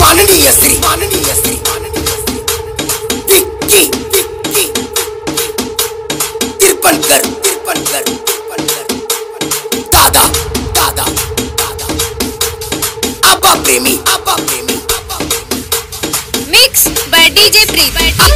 माननीय श्री विक्की तिरपनकर दादा अब्बा प्रेमी मिक्स बाय डीजे प्री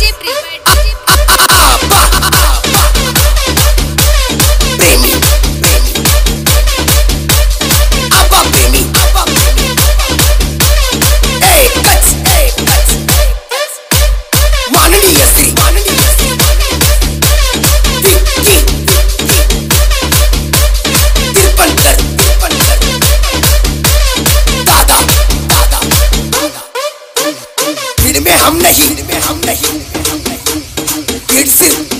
हम नहीं भीड़ सिर्फ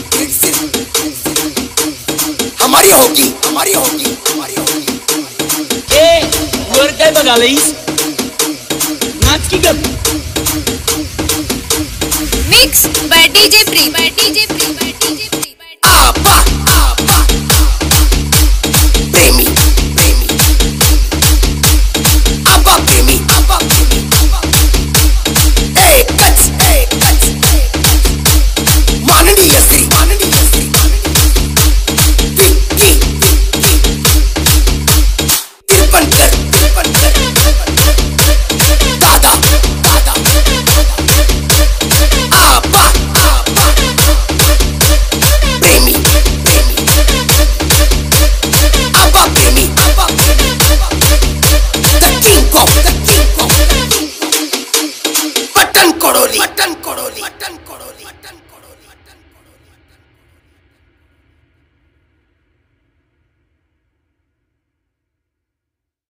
हमारी होगी वर काय बघालायस नाच की गप मिक्स बाय डीजे प्री आबा प्रेमी अब्बा प्रेमी माननीय श्री विक्की तिरपनकर दादा अब्बा प्रेमी अब्बा प्रेमी द किंग ऑफ